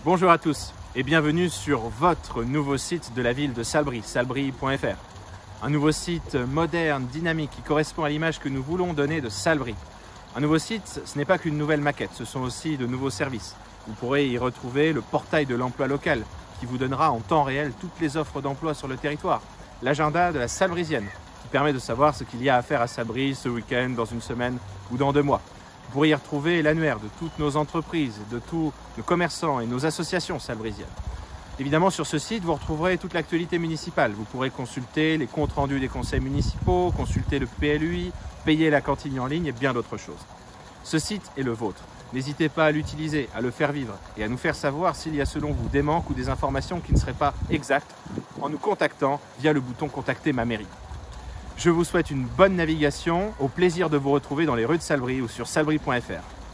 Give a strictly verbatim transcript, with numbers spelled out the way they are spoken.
Bonjour à tous et bienvenue sur votre nouveau site de la ville de Salbris, salbris point F R. Un nouveau site moderne, dynamique, qui correspond à l'image que nous voulons donner de Salbris. Un nouveau site, ce n'est pas qu'une nouvelle maquette, ce sont aussi de nouveaux services. Vous pourrez y retrouver le portail de l'emploi local qui vous donnera en temps réel toutes les offres d'emploi sur le territoire. L'agenda de la Salbrisienne qui permet de savoir ce qu'il y a à faire à Salbris ce week-end, dans une semaine ou dans deux mois. Vous pourrez y retrouver l'annuaire de toutes nos entreprises, de tous nos commerçants et nos associations salbrisiennes. Évidemment, sur ce site, vous retrouverez toute l'actualité municipale. Vous pourrez consulter les comptes rendus des conseils municipaux, consulter le P L U I, payer la cantine en ligne et bien d'autres choses. Ce site est le vôtre. N'hésitez pas à l'utiliser, à le faire vivre et à nous faire savoir s'il y a selon vous des manques ou des informations qui ne seraient pas exactes en nous contactant via le bouton « Contacter ma mairie ». Je vous souhaite une bonne navigation, au plaisir de vous retrouver dans les rues de Salbris ou sur salbris point F R.